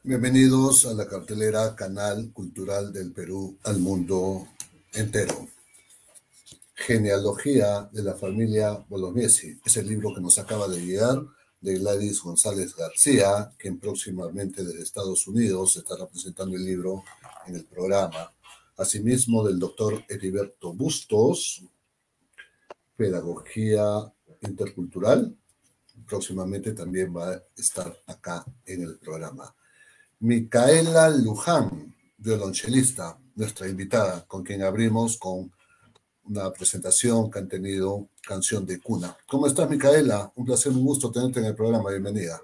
Bienvenidos a la cartelera Canal Cultural del Perú al mundo entero. Genealogía de la familia Bolognesi. Es el libro que nos acaba de llegar de Gladys González García, quien próximamente desde Estados Unidos estará presentando el libro en el programa. Asimismo, del doctor Heriberto Bustos, Pedagogía Intercultural. Próximamente también va a estar acá en el programa. Micaela Luján, violonchelista, nuestra invitada, con quien abrimos con una presentación que han tenido Canción de Cuna. ¿Cómo estás, Micaela? Un placer, un gusto tenerte en el programa. Bienvenida.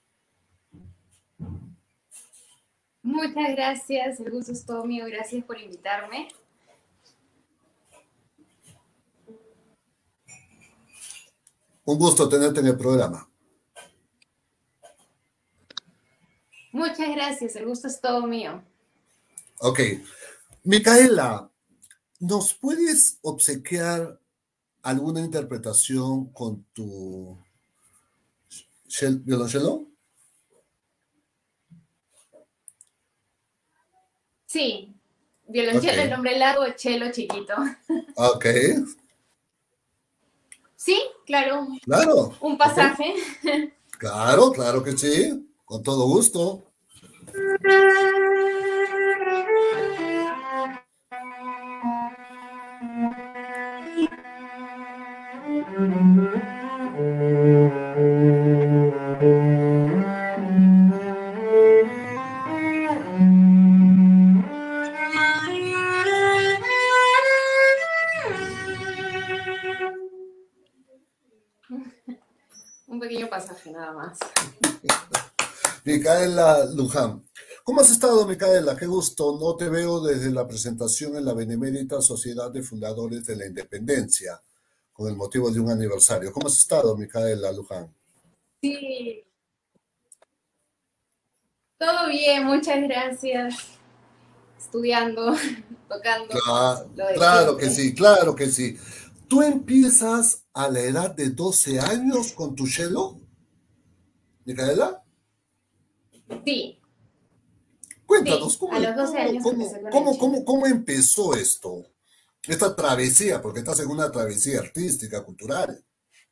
Muchas gracias, el gusto es todo mío. Gracias por invitarme. Un gusto tenerte en el programa. Muchas gracias, el gusto es todo mío. Ok. Micaela, ¿nos puedes obsequiar alguna interpretación con tu violonchelo? Sí, violonchelo, el nombre largo, chelo chiquito. Ok. Sí, claro. Claro. Un pasaje. Okay. Claro que sí. Con todo gusto. Un pequeño pasaje nada más. Micaela Luján. ¿Cómo has estado, Micaela? Qué gusto. No te veo desde la presentación en la Benemérita Sociedad de Fundadores de la Independencia, con el motivo de un aniversario. ¿Cómo has estado, Micaela Luján? Sí. Todo bien, muchas gracias. Estudiando, tocando. Claro que sí, claro que sí. ¿Tú empiezas a la edad de 12 años con tu cello, Micaela? Sí. Cuéntanos, Sí, a los 12 años empecé con el cello. ¿cómo empezó esto? Esta travesía, porque estás en una travesía artística, cultural.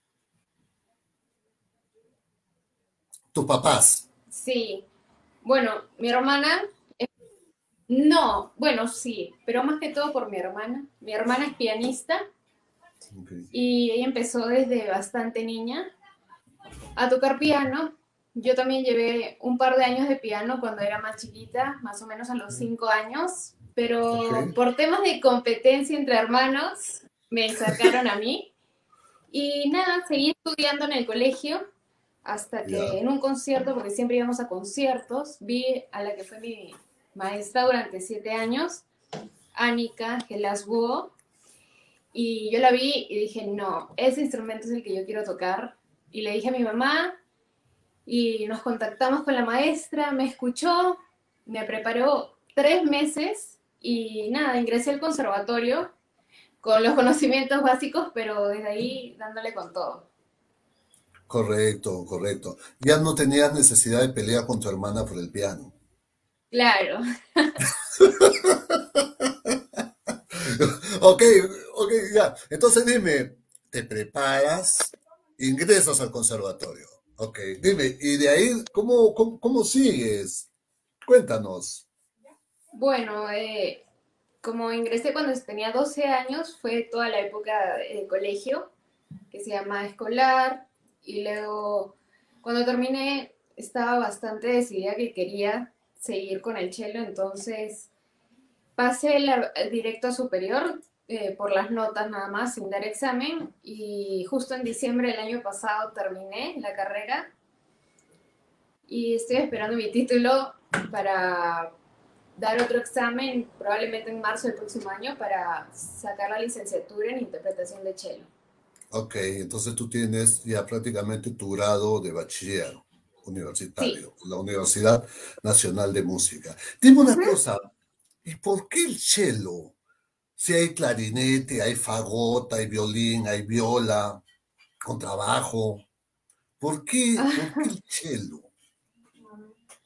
Tus papás. Sí. Bueno, mi hermana. No, bueno, sí, pero más que todo por mi hermana. Mi hermana es pianista y ella empezó desde bastante niña a tocar piano. Yo también llevé un par de años de piano cuando era más chiquita, más o menos a los 5 años, pero por temas de competencia entre hermanos me sacaron a mí. Y nada, seguí estudiando en el colegio hasta que en un concierto, porque siempre íbamos a conciertos, vi a la que fue mi maestra durante 7 años, Annika Gelasguo, y yo la vi y dije, no, ese instrumento es el que yo quiero tocar. Y le dije a mi mamá y nos contactamos con la maestra, me escuchó, me preparó 3 meses y nada, ingresé al conservatorio con los conocimientos básicos, pero desde ahí dándole con todo. Correcto. Ya no tenías necesidad de pelear con tu hermana por el piano. Claro. Ok, ya. Entonces dime, ¿te preparas? Ingresas al conservatorio. Ok, dime, y de ahí, ¿cómo sigues? Cuéntanos. Bueno, como ingresé cuando tenía 12 años, fue toda la época de colegio, que se llama escolar, y luego cuando terminé estaba bastante decidida que quería seguir con el cello, entonces pasé directo a superior por las notas nada más, sin dar examen, y justo en diciembre del año pasado terminé la carrera y estoy esperando mi título para dar otro examen, probablemente en marzo del próximo año, para sacar la licenciatura en interpretación de cello. Ok, entonces tú tienes ya prácticamente tu grado de bachiller universitario, sí. La Universidad Nacional de Música. Dime una cosa, ¿y por qué el cello? Si hay clarinete, hay fagot, hay violín, hay viola, contrabajo. ¿Por qué el cello?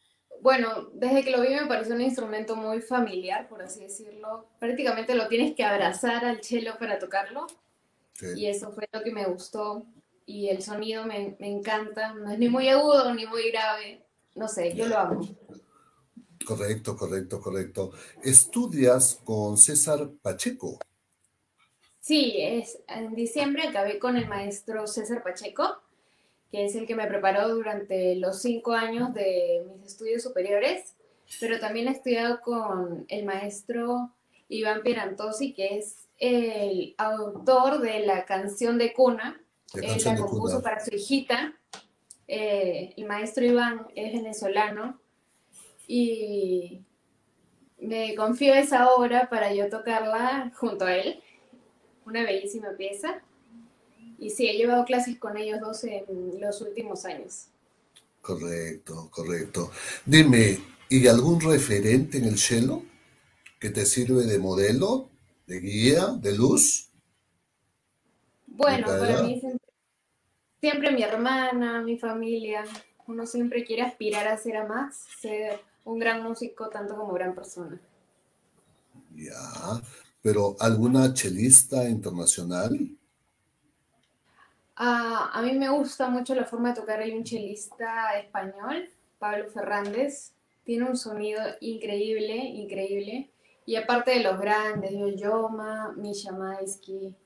Bueno, desde que lo vi me pareció un instrumento muy familiar, por así decirlo. Prácticamente lo tienes que abrazar al cello para tocarlo y Sí. eso fue lo que me gustó. Y el sonido me encanta, no es ni muy agudo ni muy grave, no sé, yo lo Ya. amo. Correcto, correcto, correcto. Estudias con César Pacheco. Sí, en diciembre acabé con el maestro César Pacheco, que es el que me preparó durante los 5 años de mis estudios superiores, pero también he estudiado con el maestro Iván Pierantosi, que es el autor de la canción de cuna. De Él canción la de compuso cuna. para su hijita. El maestro Iván es venezolano y me confió esa obra para yo tocarla junto a él, una bellísima pieza. Y sí, he llevado clases con ellos dos en los últimos años. Correcto, correcto. Dime, ¿y algún referente en el cello que te sirve de modelo, de guía, de luz, Bueno, para Micaela? mí siempre mi hermana, mi familia, uno siempre quiere aspirar a ser a más, ser un gran músico tanto como gran persona. Ya, pero ¿alguna chelista internacional? A mí me gusta mucho la forma de tocar. Hay un chelista español, Pablo Fernández, tiene un sonido increíble, increíble. Y aparte de los grandes, Yo-Yoma, Misha Maisky,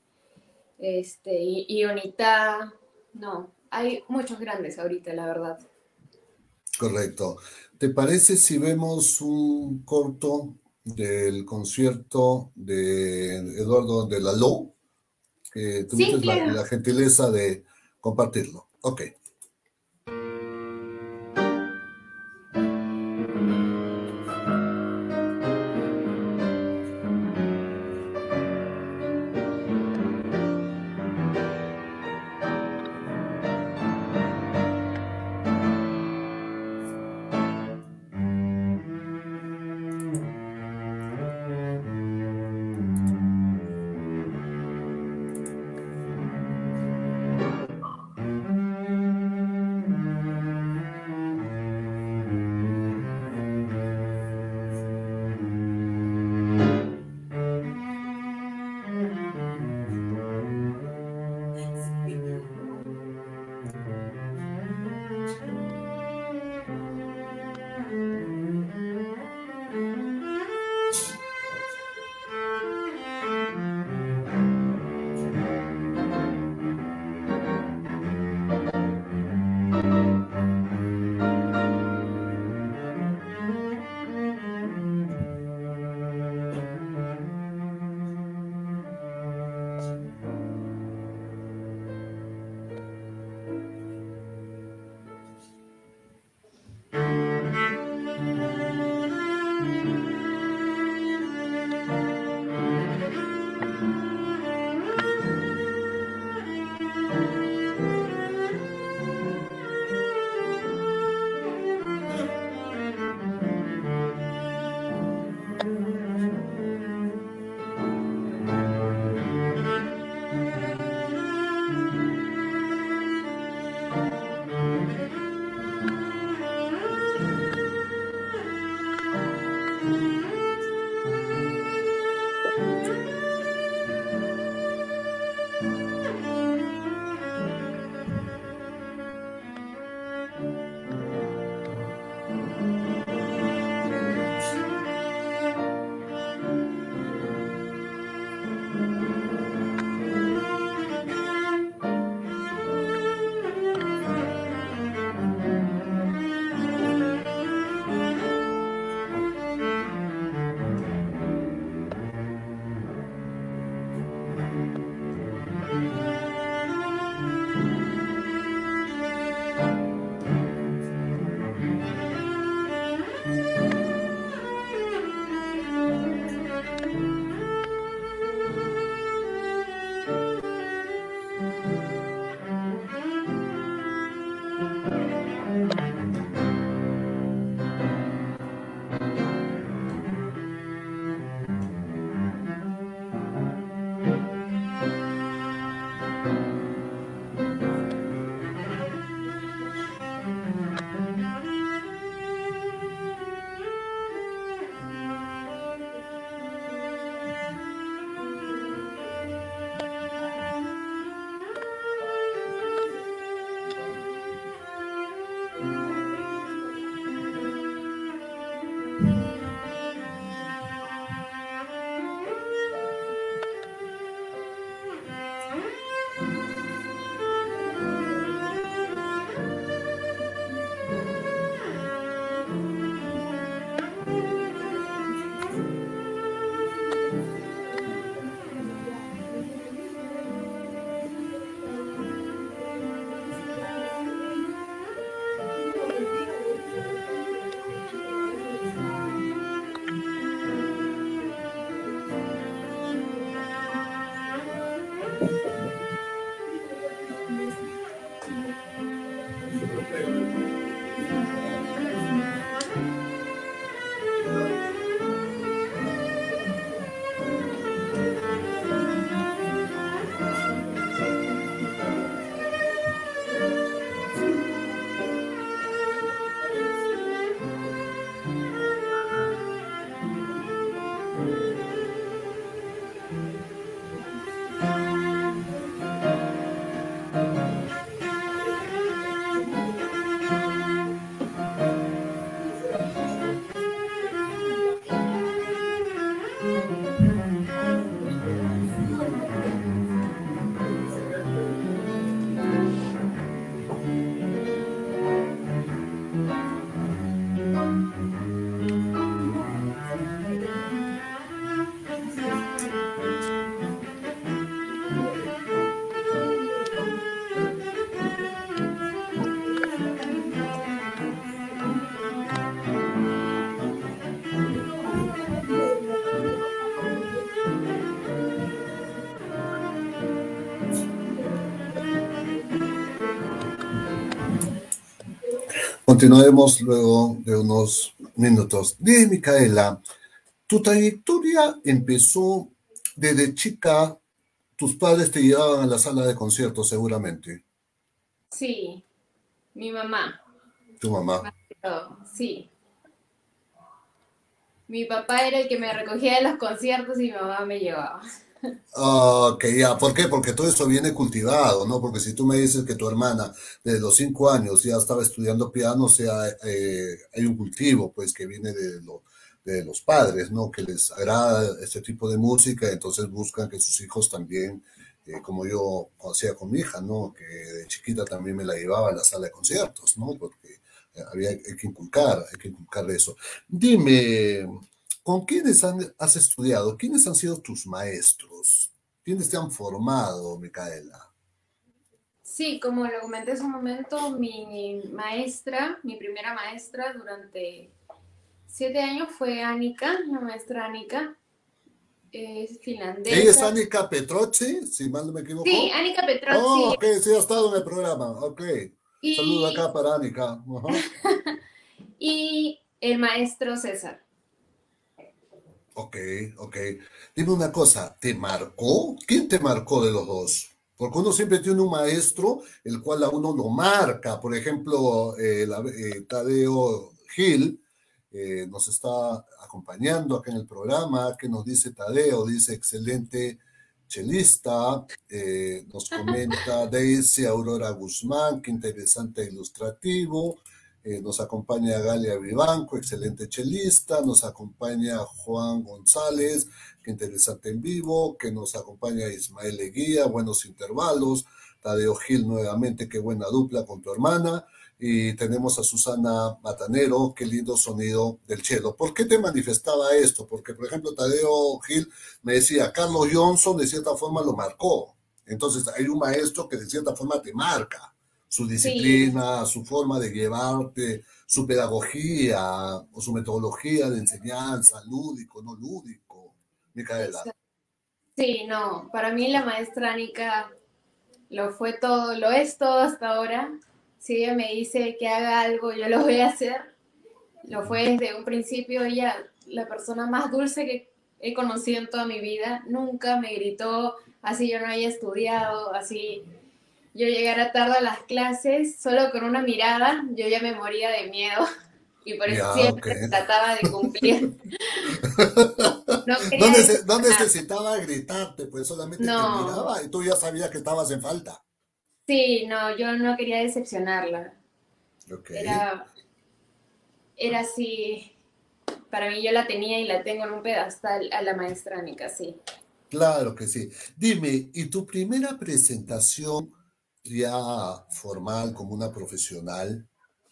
Ionita, no, hay muchos grandes ahorita, la verdad. Correcto. ¿Te parece si vemos un corto del concierto de Eduardo de Lalo, que tuviste Sí, claro. la gentileza de compartirlo? Ok. Continuaremos luego de unos minutos. Dime, Micaela, tu trayectoria empezó desde chica. Tus padres te llevaban a la sala de conciertos, seguramente. Sí, mi mamá. Tu mamá. Más que todo, sí. Mi papá era el que me recogía de los conciertos y mi mamá me llevaba. Ok, ya. ¿Por qué? Porque todo eso viene cultivado, ¿no? Porque si tú me dices que tu hermana desde los 5 años ya estaba estudiando piano, o sea, hay un cultivo, pues, que viene de los padres, ¿no? Que les agrada este tipo de música, entonces buscan que sus hijos también, como yo hacía con mi hija, ¿no? Que de chiquita también me la llevaba a la sala de conciertos, ¿no? Porque hay que inculcar eso. Dime, ¿con quiénes has estudiado? ¿Quiénes han sido tus maestros? ¿Quiénes te han formado, Micaela? Sí, como lo comenté hace un momento, mi maestra, mi primera maestra durante 7 años fue Annika, la maestra Annika, es ¿Ella es finlandesa. Annika Petroche, si mal no me Sí, equivoco? Annika Oh, Petrozzi. ok, sí, ha estado en el programa. Ok. Saludo Y, acá para Annika. Ajá. y el maestro César. Ok, ok. Dime una cosa, ¿te marcó? ¿Quién te marcó de los dos? Porque uno siempre tiene un maestro el cual a uno lo marca. Por ejemplo, Tadeo Gil nos está acompañando acá en el programa. ¿Qué nos dice Tadeo? Dice, excelente chelista. Nos comenta Daisy Aurora Guzmán, qué interesante e ilustrativo. Nos acompaña Galia Vivanco, excelente chelista. Nos acompaña Juan González, qué interesante en vivo. Que nos acompaña Ismael Leguía, buenos intervalos. Tadeo Gil nuevamente, qué buena dupla con tu hermana. Y tenemos a Susana Matanero, qué lindo sonido del chelo. ¿Por qué te manifestaba esto? Porque, por ejemplo, Tadeo Gil me decía, Carlos Johnson de cierta forma lo marcó. Entonces hay un maestro que de cierta forma te marca su Sí, disciplina, su forma de llevarte, su pedagogía o su metodología de enseñanza, lúdico, no lúdico. Micaela. exacto. Sí, no, para mí la maestra Annika lo fue todo, lo es todo hasta ahora. Si ella me dice que haga algo, yo lo voy a hacer. Lo fue desde un principio. Ella, la persona más dulce que he conocido en toda mi vida. Nunca me gritó así yo no haya estudiado, así yo llegara tarde a las clases, solo con una mirada yo ya me moría de miedo y por eso Ya, ok. siempre trataba de cumplir. No No, quería no decepcionar. necesitaba gritarte, pues solamente te No, miraba y tú ya sabías que estabas en falta. sí, no, yo no quería decepcionarla. Ok, Era, era así, para mí yo la tenía y la tengo en un pedestal a la maestra Anika, sí. claro que sí. Dime, ¿y tu primera presentación ya formal como una profesional?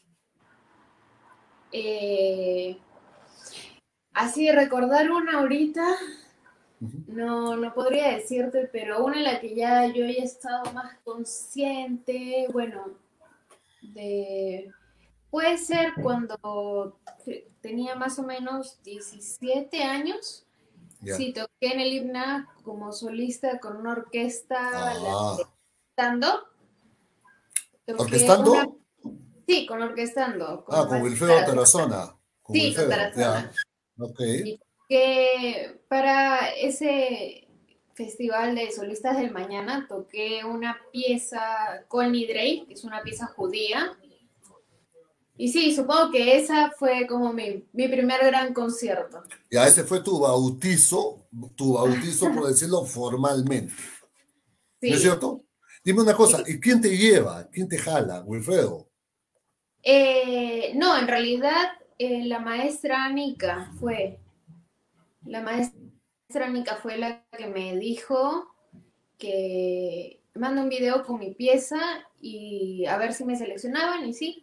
Eh, Así de recordar una ahorita, Ujú. no, no podría decirte, pero una en la que ya yo he estado más consciente, bueno, de... Puede ser cuando tenía más o menos 17 años. Ya. Sí, toqué en el himna como solista con una orquesta, la de Ah, Orquestando. Toqué ¿orquestando? una, sí, con Orquestando, con Ah, la con maestra Wilfredo Tarazona. Tarazona. Con Sí, con Wilfredo, ya. Tarazona. Ok. Y toqué para ese festival de solistas del mañana, toqué una pieza con Drake, que es una pieza judía. Y sí, supongo que esa fue como mi primer gran concierto. Ya ese fue tu bautizo por decirlo formalmente. ¿No es Sí. cierto? Dime una cosa, ¿y quién te lleva? ¿Quién te jala? Wilfredo. No, en realidad la maestra Anika fue, la maestra Anika fue la que me dijo que manda un video con mi pieza y a ver si me seleccionaban y sí,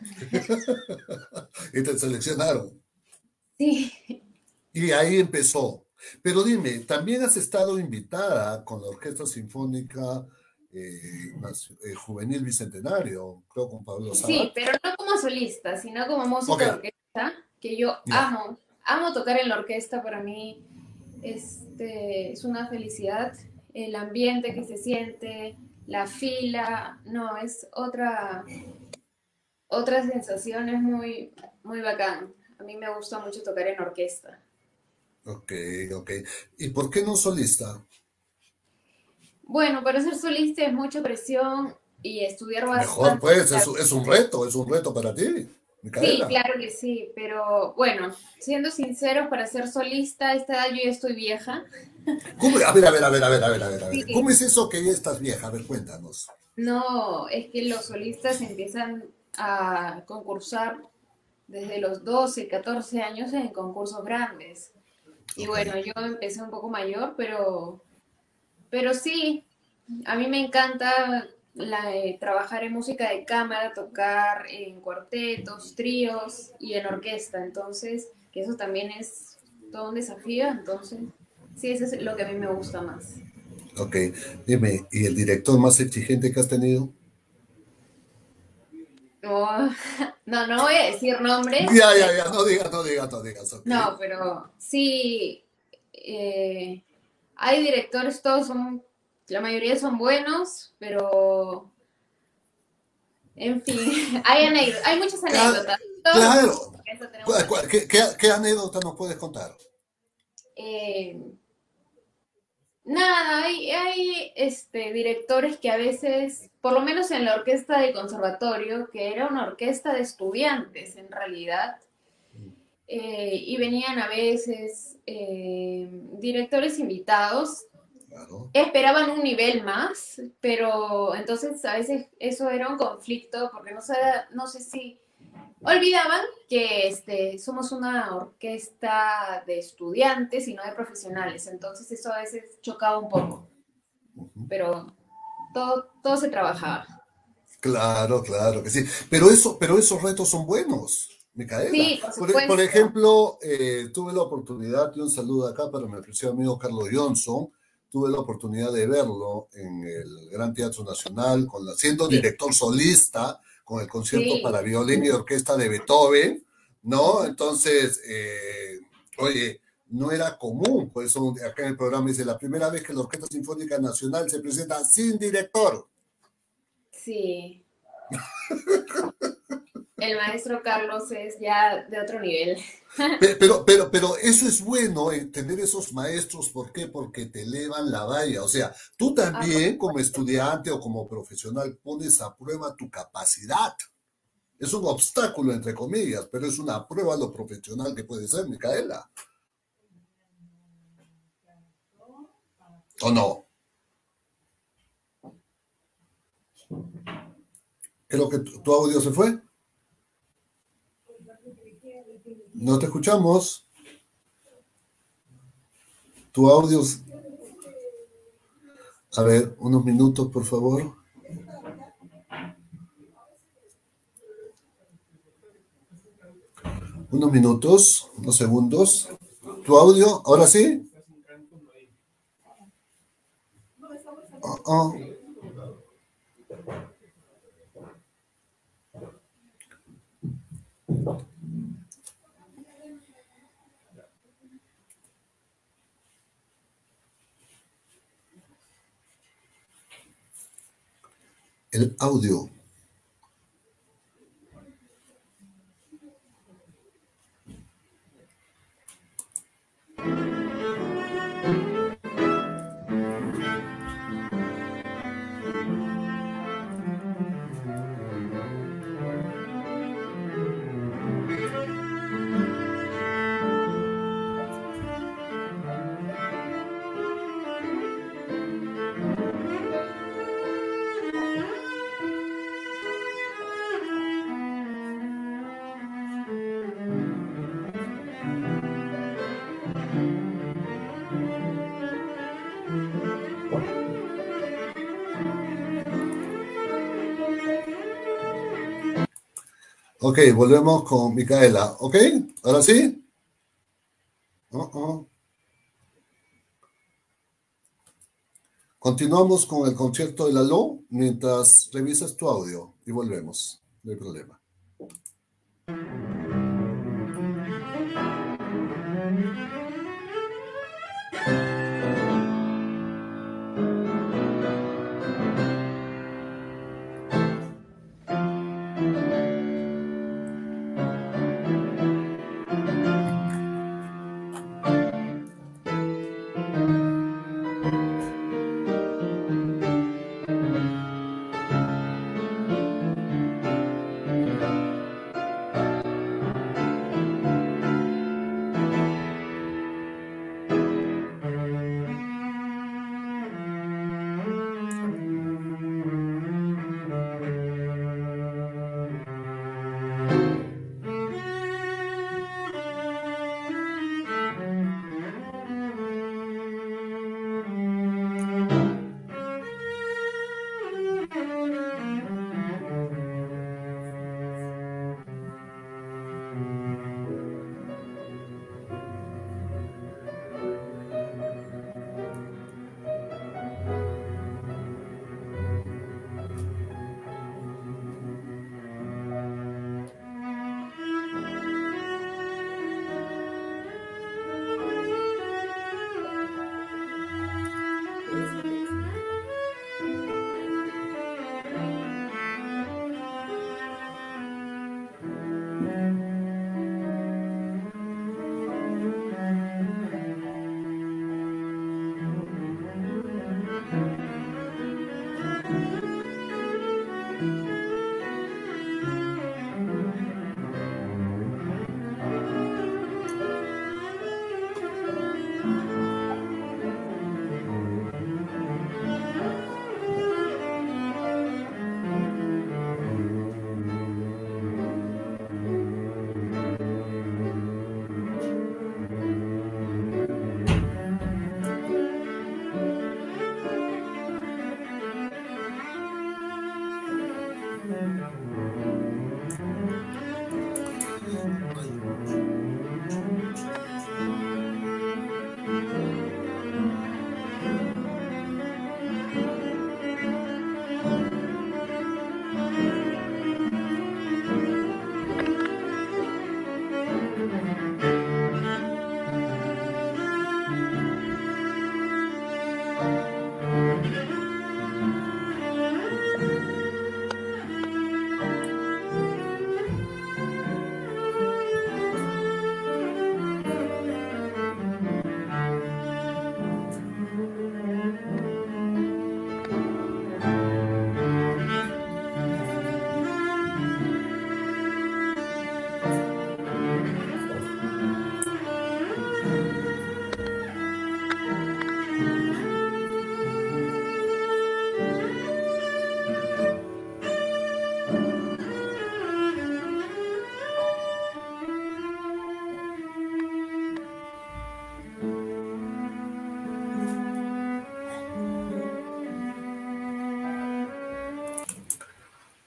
Y te seleccionaron. sí, Y ahí empezó. Pero dime, también has estado invitada con la Orquesta Sinfónica Juvenil Bicentenario, creo con Pablo sí, Sabat. pero no como solista, sino como Ok, músico de orquesta, que yo ya. amo, amo tocar en la orquesta, para mí es una felicidad, el ambiente que se siente, la fila, no, es otra, otra sensación es muy, muy bacán. A mí me gusta mucho tocar en orquesta. Ok, ok. ¿Y por qué no solista? Bueno, para ser solista es mucha presión y estudiar Mejor, bastante. pues, es un reto para ti, Sí, Micaela. claro que sí, pero bueno, siendo sinceros, para ser solista, a esta edad yo ya estoy vieja. ¿Cómo? A ver, a ver, a ver, a ver, a ver, a ver, a ver. Sí. ¿Cómo es eso que ya estás vieja? A ver, cuéntanos. No, es que los solistas empiezan a concursar desde los 12, 14 años en concursos grandes. Y Ok. bueno, yo empecé un poco mayor, pero sí, a mí me encanta trabajar en música de cámara, tocar en cuartetos, tríos y en orquesta. Entonces, que eso también es todo un desafío. Entonces, sí, eso es lo que a mí me gusta más. Ok, dime, ¿y el director más exigente que has tenido? Oh, no, no voy a decir nombres, Ya, ya, ya, no digas, no digas, no digas, ok. no, pero sí, eh, hay directores, todos son, la mayoría son buenos, pero en fin, hay muchas Ca- anécdotas. Todos los Claro. músicos de orquesta tenemos anécdotas. ¿Qué anécdota nos puedes contar? Eh, Nada, hay directores que a veces, por lo menos en la orquesta de conservatorio, que era una orquesta de estudiantes en realidad, y venían a veces directores invitados, Claro. esperaban un nivel más, pero entonces a veces eso era un conflicto porque no sé si olvidaban que somos una orquesta de estudiantes y no de profesionales, entonces eso a veces chocaba un poco, Ujú. pero todo se trabajaba. Claro, claro que sí. Pero esos retos son buenos, Micaela. Sí, por Por supuesto. ejemplo, tuve la oportunidad, y un saludo acá para mi apreciado amigo Carlos Johnson, tuve la oportunidad de verlo en el Gran Teatro Nacional, siendo Sí, director solista, con el concierto sí. para violín y orquesta de Beethoven, ¿no? Ujú. Entonces, oye, no era común, por eso acá en el programa dice, la primera vez que la Orquesta Sinfónica Nacional se presenta sin director. Sí, el maestro Carlos es ya de otro nivel. Pero eso es bueno, tener esos maestros. ¿Por qué? Porque te elevan la valla. O sea, tú Ah, por también como supuesto. estudiante o como profesional pones a prueba tu capacidad. Es un obstáculo, entre comillas, pero es una prueba lo profesional que puede ser, Micaela. ¿O no? Creo que tu audio se fue. No te escuchamos. Tu audio. A ver, unos minutos, por favor. Unos minutos, unos segundos. ¿Tu audio? ¿Ahora sí? Oh, oh. El audio. Ok, volvemos con Micaela. ¿Ok? ¿Ahora sí? Oh, oh. Continuamos con el concierto de la Lalo mientras revisas tu audio y volvemos. No hay problema.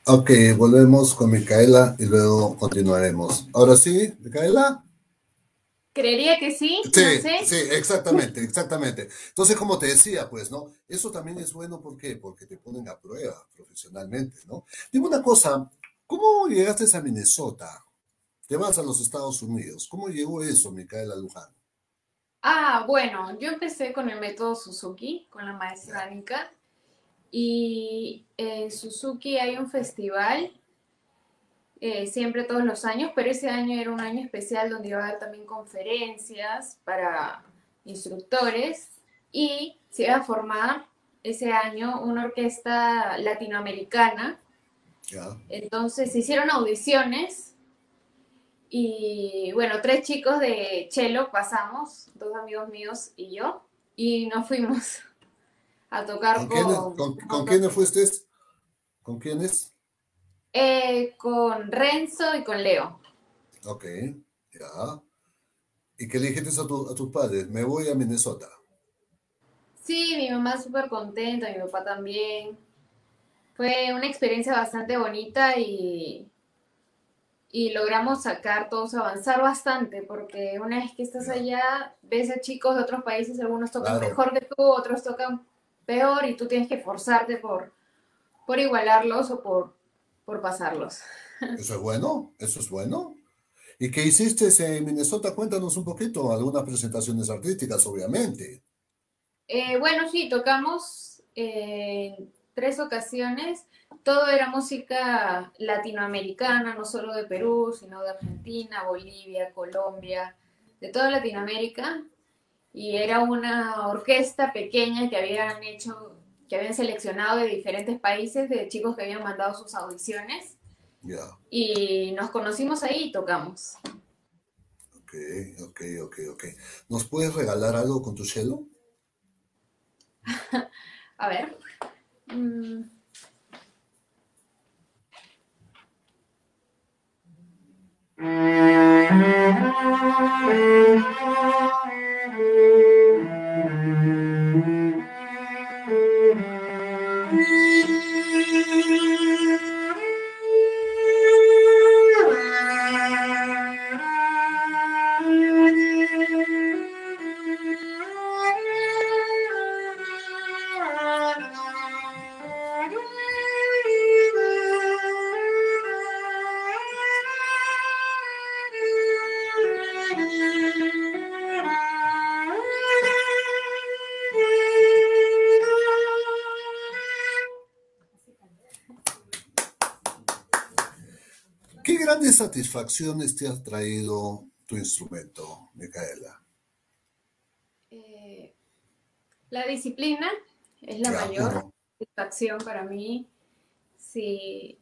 Ok, volvemos con Micaela y luego continuaremos. Ahora sí, Micaela. Creería que sí, no Sí, sé. sí, exactamente, exactamente. Entonces, como te decía, pues, ¿no? Eso también es bueno, ¿por qué? Porque te ponen a prueba profesionalmente, ¿no? Dime una cosa, ¿cómo llegaste a Minnesota? Te vas a los Estados Unidos. ¿Cómo llegó eso, Micaela Luján? Ah, bueno, yo empecé con el método Suzuki, con la Ya, maestra Nika, y en Suzuki hay un festival siempre todos los años, pero ese año era un año especial donde iba a haber también conferencias para instructores y se iba a formar ese año una orquesta latinoamericana. ya. Entonces se hicieron audiciones y bueno, tres chicos de cello pasamos, dos amigos míos y yo, y nos fuimos a tocar ¿Con quiénes fuiste? ¿Con quiénes? con Renzo y con Leo. Ok, ya. ¿Y qué le dijiste a tus padres? Me voy a Minnesota. Sí, mi mamá súper contenta, mi papá también. Fue una experiencia bastante bonita y logramos sacar todos, avanzar bastante, porque una vez que estás Ya, allá, ves a chicos de otros países, algunos tocan claro. mejor que tú, otros tocan peor y tú tienes que esforzarte por igualarlos o por pasarlos. Eso es bueno, eso es bueno. ¿Y qué hiciste en Minnesota? Cuéntanos un poquito, algunas presentaciones artísticas, obviamente. Bueno, sí, tocamos en tres ocasiones. Todo era música latinoamericana, no solo de Perú, sino de Argentina, Bolivia, Colombia, de toda Latinoamérica. Y era una orquesta pequeña que habían hecho, que habían seleccionado de diferentes países, de chicos que habían mandado sus audiciones. Ya, Y nos conocimos ahí y tocamos. ok, ok, ok, ok. ¿Nos puedes regalar algo con tu cello? A ver. mm, ¿Qué grandes satisfacciones te ha traído tu instrumento, Micaela? eh, la disciplina es la Ya, mayor uno. satisfacción para mí. Sí,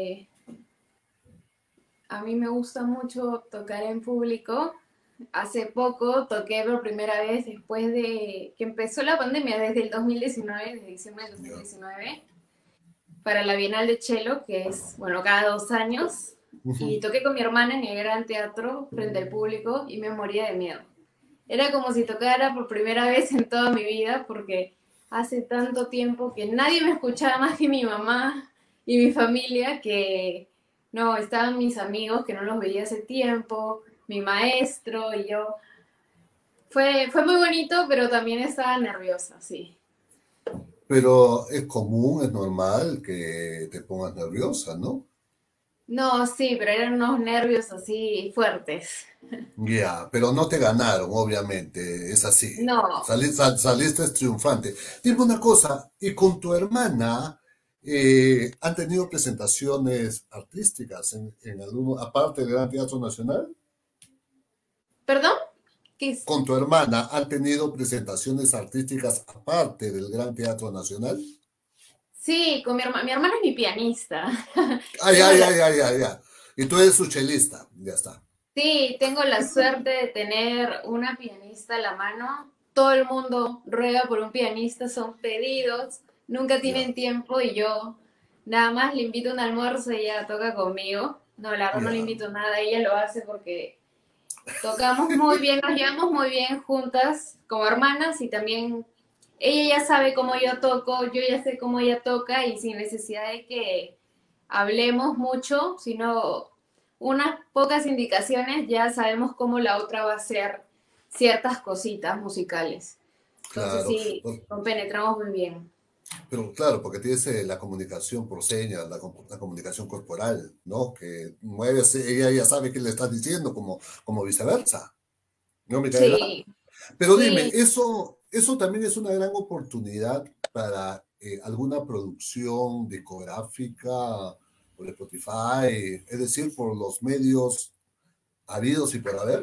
a mí me gusta mucho tocar en público. Hace poco toqué por primera vez después de que empezó la pandemia, desde el 2019, desde diciembre del Ya. 2019, para la Bienal de Chelo, que es, bueno, cada 2 años. Ujú. Y toqué con mi hermana en el gran teatro frente al público y me moría de miedo. Era como si tocara por primera vez en toda mi vida, porque hace tanto tiempo que nadie me escuchaba más que mi mamá y mi familia, que no, estaban mis amigos que no los veía hace tiempo, mi maestro y yo. Fue muy bonito, pero también estaba nerviosa, sí. Pero es común, es normal que te pongas nerviosa, ¿no? No, sí, pero eran unos nervios así fuertes. Ya, pero no te ganaron, obviamente, es así. No, Saliste triunfante. Dime una cosa, ¿y con tu hermana han tenido presentaciones artísticas en alguno, aparte del Gran Teatro Nacional? ¿perdón? ¿Qué es? ¿Con tu hermana han tenido presentaciones artísticas aparte del Gran Teatro Nacional? Sí, con mi hermana. Mi hermana es mi pianista. Ay, Tengo ay, la ay, ay, ay, ya. Y tú eres su chelista, ya está. Sí, tengo la suerte de tener una pianista a la mano. Todo el mundo ruega por un pianista, son pedidos, nunca Ya, tienen tiempo y yo nada más le invito a un almuerzo y ella toca conmigo. No, la verdad no le ya. invito nada, ella lo hace porque tocamos muy bien, nos llevamos muy bien juntas como hermanas y también ella ya sabe cómo yo toco, yo ya sé cómo ella toca y sin necesidad de que hablemos mucho, sino unas pocas indicaciones, ya sabemos cómo la otra va a hacer ciertas cositas musicales. Entonces Claro. sí, compenetramos muy bien. Pero claro, porque tienes la comunicación por señas, la comunicación corporal, ¿no? Que mueves, ella ya sabe qué le estás diciendo, como viceversa, ¿no, Micaela? Sí, Pero dime, sí. eso también es una gran oportunidad para alguna producción discográfica por Spotify, es decir, por los medios habidos y por haber.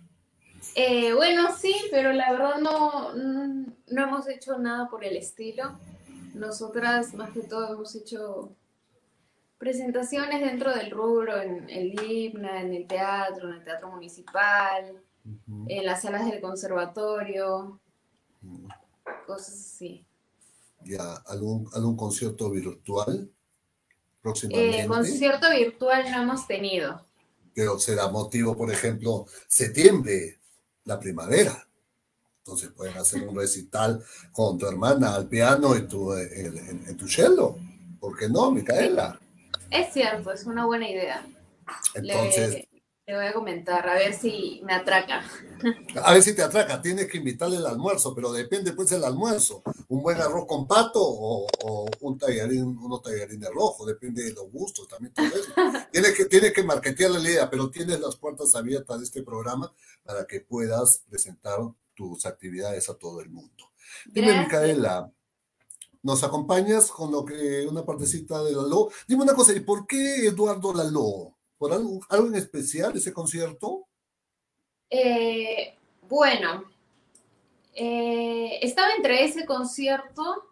Bueno, sí, pero la verdad no hemos hecho nada por el estilo. Nosotras, más que todo, hemos hecho presentaciones dentro del rubro, en el IPNA, en el Teatro Municipal, Ujú. en las salas del conservatorio, cosas así. Ya, algún concierto virtual próximamente, Concierto virtual no hemos tenido. pero será motivo, por ejemplo, septiembre, la primavera. Entonces pueden hacer un recital con tu hermana al piano y tú en tu cello. ¿Por qué no, Sí, Micaela? es cierto, es una buena idea. Entonces, Le voy a comentar, a ver si me atraca. a ver si te atraca. Tienes que invitarle el almuerzo, pero depende pues el almuerzo. Un buen arroz con pato o un tallarín, unos tallarines rojos, depende de los gustos, también todo eso. Tienes que marketearle la idea, pero tienes las puertas abiertas de este programa para que puedas presentar tus actividades a todo el mundo. Dime, Gracias. Micaela, ¿nos acompañas con lo que una partecita de Lalo? Dime una cosa, ¿y por qué Eduardo Lalo? ¿Por algo en especial ese concierto? Eh, bueno, estaba entre ese concierto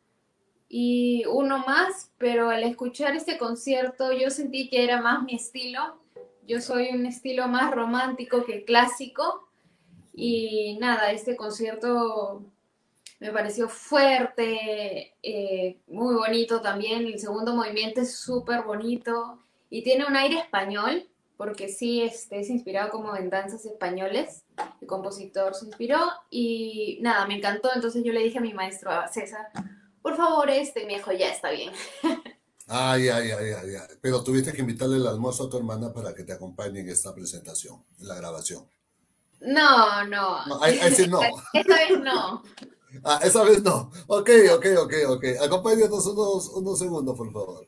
y uno más, pero al escuchar este concierto yo sentí que era más mi estilo. Yo soy un estilo más romántico que clásico y nada, este concierto me pareció fuerte, muy bonito también. El segundo movimiento es súper bonito y tiene un aire español, porque sí, es inspirado como en danzas españoles. El compositor se inspiró y nada, me encantó. Entonces yo le dije a mi maestro, a César, por favor, y me dijo, ya está bien. Ay, ay, ay, ay, ay. Pero tuviste que invitarle el almuerzo a tu hermana para que te acompañe en esta presentación, en la grabación. No, no, No, ahí sí no. esta vez no. Ah, esa vez no. Ok, ok, ok, ok. Acompáñanos unos segundos, por favor.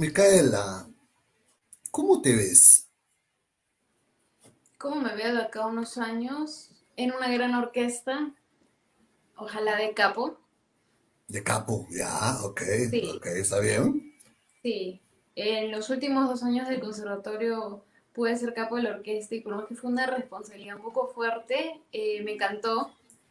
Micaela, ¿cómo te ves? ¿Cómo me veo de acá a unos años? En una gran orquesta, ojalá de capo. De capo, ya, ok, Sí, ok, está bien. sí. En los últimos 2 años del conservatorio pude ser capo de la orquesta y por más que fue una responsabilidad un poco fuerte, me encantó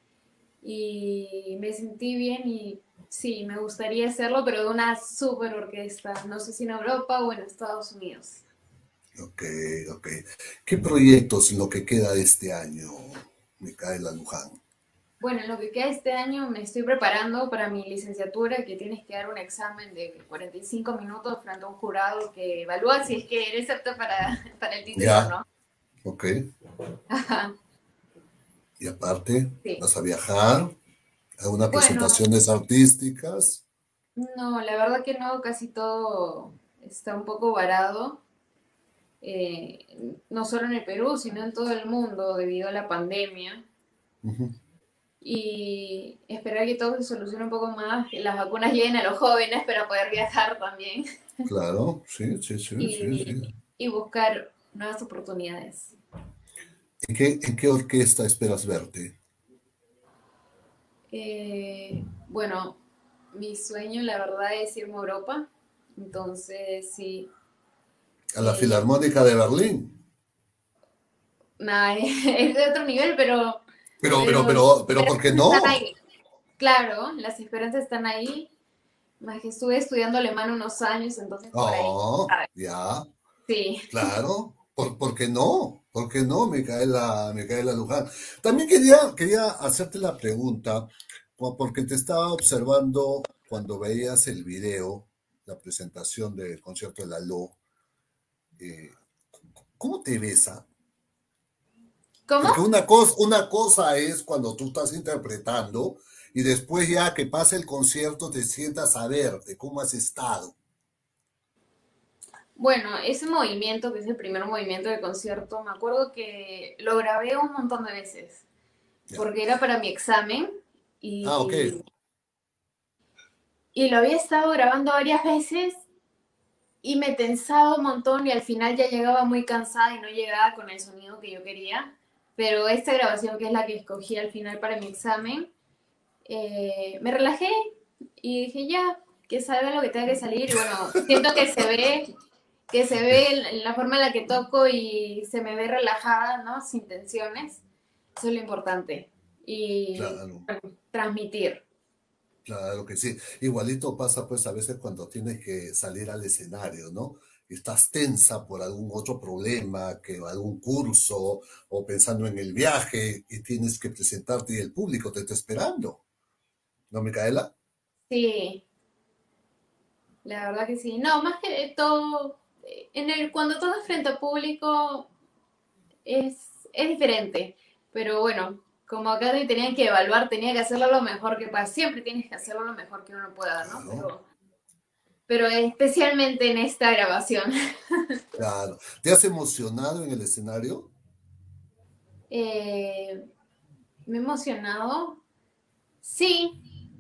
y me sentí bien y sí, me gustaría hacerlo, pero de una super orquesta. No sé si en Europa o en Estados Unidos. Ok, ok. ¿Qué proyectos en lo que queda de este año, Micaela Luján? Bueno, en lo que queda este año me estoy preparando para mi licenciatura, que tienes que dar un examen de 45 minutos frente a un jurado que evalúa si es que eres apto para el título o Ya, no. ok. Ajá, Y aparte, sí. vas a viajar a unas Bueno, presentaciones artísticas. no, la verdad que no, casi todo está un poco varado, no solo en el Perú, sino en todo el mundo debido a la pandemia. Ujú. Y esperar que todo se solucione un poco más, que las vacunas lleguen a los jóvenes para poder viajar también. Claro, sí, sí, sí, sí, y, sí. y buscar nuevas oportunidades. ¿En qué orquesta esperas verte? Bueno, mi sueño, la verdad, es irme a Europa. Entonces, sí. A la eh, Filarmónica de Berlín. Nada, es de otro nivel, Pero, pero las pero, pero, ¿por qué esperanzas están no? ahí. Claro, las esperanzas están ahí. Más que estuve estudiando alemán unos años, entonces por ahí. Oh, ¿Sabes? ya, Sí. claro. ¿Por qué no? ¿Por qué no, Micaela Luján? También quería hacerte la pregunta, porque te estaba observando cuando veías el video, la presentación del concierto de la LO. eh, ¿Cómo te ves? ¿Cómo? Porque una cosa es cuando tú estás interpretando y después ya que pasa el concierto te sientas a ver de cómo has estado. Bueno, ese movimiento, que es el primer movimiento del concierto, me acuerdo que lo grabé un montón de veces, Ya. porque era para mi examen Ah, ok. y lo había estado grabando varias veces y me tensaba un montón y al final ya llegaba muy cansada y no llegaba con el sonido que yo quería. Pero esta grabación, que es la que escogí al final para mi examen, me relajé y dije ya, que salga lo que tenga que salir. Y bueno, siento que se ve en la forma en la que toco y se me ve relajada, ¿no? Sin tensiones. Eso es lo importante. Y Claro, transmitir. claro que sí. Igualito pasa pues a veces cuando tienes que salir al escenario, ¿no? Estás tensa por algún otro problema, que algún curso o pensando en el viaje y tienes que presentarte y el público te está esperando. ¿No, Micaela? Sí, la verdad que sí. No, más que todo, cuando tocas frente a público es diferente. Pero bueno, como acá te tenían que evaluar, tenía que hacerlo lo mejor que pueda. Siempre tienes que hacerlo lo mejor que uno pueda, ¿no? Claro, pero especialmente en esta grabación. claro. ¿Te has emocionado en el escenario? Eh, Me he emocionado. Sí,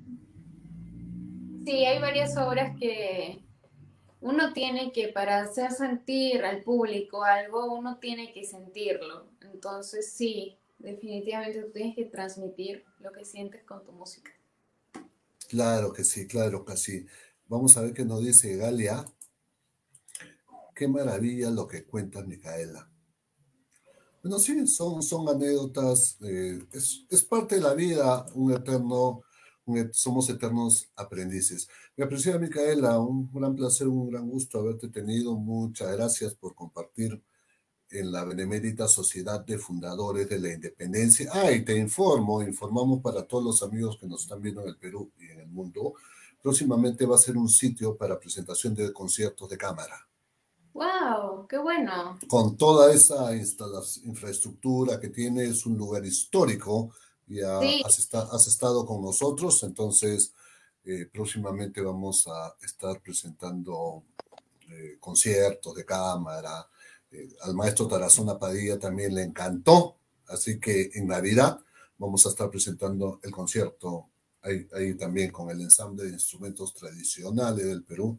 sí, hay varias obras que uno tiene que, para hacer sentir al público algo, uno tiene que sentirlo. Entonces, sí, definitivamente tú tienes que transmitir lo que sientes con tu música. Claro que sí, claro que sí. Vamos a ver qué nos dice Galia. Qué maravilla lo que cuenta Micaela. Bueno, sí, son anécdotas, es parte de la vida, somos eternos aprendices. Mi apreciada Micaela, un gran placer, un gran gusto haberte tenido. Muchas gracias por compartir en la Benemérita Sociedad de Fundadores de la Independencia. Ah, y informamos para todos los amigos que nos están viendo en el Perú y en el mundo. Próximamente va a ser un sitio para presentación de conciertos de cámara. ¡Wow! ¡Qué bueno! Con toda esa infraestructura que tiene, es un lugar histórico. Ya Sí, has estado con nosotros, entonces próximamente vamos a estar presentando conciertos de cámara. Al maestro Tarazona Padilla también le encantó, así que en Navidad vamos a estar presentando el concierto ahí también con el ensamble de instrumentos tradicionales del Perú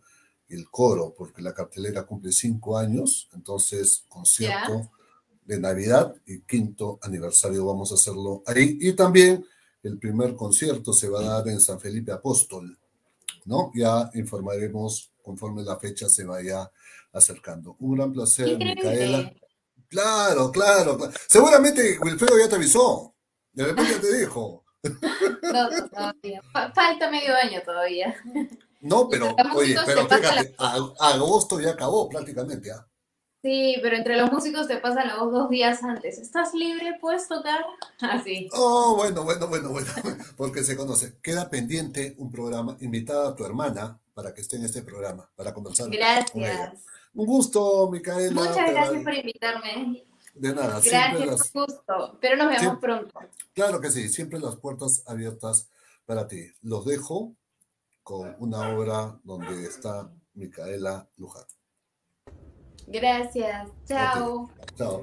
el coro, porque la cartelera cumple 5 años, entonces concierto de Navidad y 5º aniversario vamos a hacerlo ahí. Y también el primer concierto se va a dar en San Felipe Apóstol, ¿no? Ya informaremos conforme la fecha se vaya acercando. Un gran placer, Increíble. Micaela. Claro, claro, claro. Seguramente Wilfredo ya te avisó. De repente ya te dijo. No, todavía. Falta medio año todavía. No, pero, oye, pero fíjate, agosto ya acabó prácticamente, ¿ah? Sí, pero entre los músicos te pasan la voz 2 días antes. ¿Estás libre? ¿Puedes tocar? Así. Oh, bueno, porque se conoce. Queda pendiente un programa, invitada a tu hermana para que esté en este programa, para conversar con ella. Gracias. Un gusto, Micaela. Muchas gracias por invitarme. De nada. Gracias, un gusto. Pero nos vemos pronto. Claro que sí, siempre las puertas abiertas para ti. Los dejo con una obra donde está Micaela Luján. Gracias. Chao. Okay. Chao.